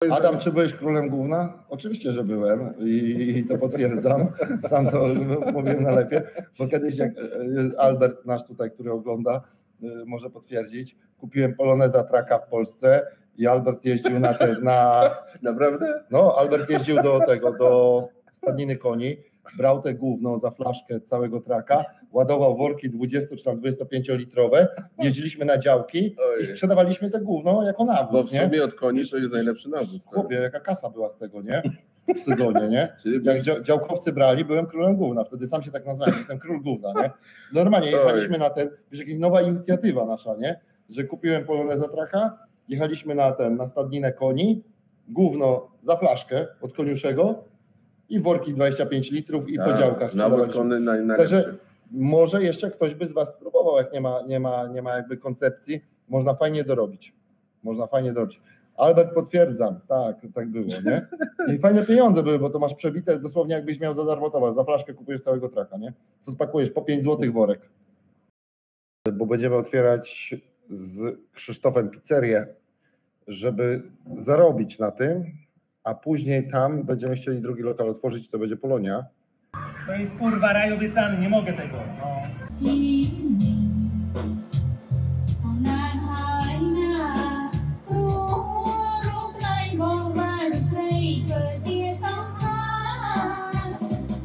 Adam, czy byłeś królem gówna? Oczywiście, że byłem i to potwierdzam. Sam to mówiłem na lepiej, bo kiedyś jak Albert nasz tutaj, który ogląda, może potwierdzić, kupiłem Poloneza Traka w Polsce i Albert jeździł Naprawdę? No, Albert jeździł do stadniny koni, brał te gówno za flaszkę całego traka, ładował worki 20 czy tam 25-litrowe, jeździliśmy na działki i sprzedawaliśmy te gówno jako nawóz. Bo w sumie od koni to jest najlepszy nawóz. Chłopie, jaka kasa była z tego, nie? W sezonie, nie? Jak działkowcy brali, byłem królem gówna, wtedy sam się tak nazwałem, jestem król gówna, nie? Normalnie jechaliśmy na ten, wiesz, jakaś nowa inicjatywa nasza, nie? Że kupiłem Poloneza Traka, jechaliśmy na stadninę koni, gówno za flaszkę od koniuszego i worki 25 litrów i po działkach. Nawóz konny najlepszy. Także może jeszcze ktoś by z was spróbował, jak nie ma jakby koncepcji, można fajnie dorobić. Albert, potwierdzam, tak było, nie? I fajne pieniądze były, bo to masz przebite dosłownie jakbyś miał za darmo towar, za flaszkę kupujesz całego traka, nie? Co spakujesz? Po 5 zł worek. Bo będziemy otwierać z Krzysztofem pizzerię, żeby zarobić na tym, a później tam będziemy chcieli drugi lokal otworzyć, to będzie Polonia. To jest kurwa raj obiecany, nie mogę tego. No.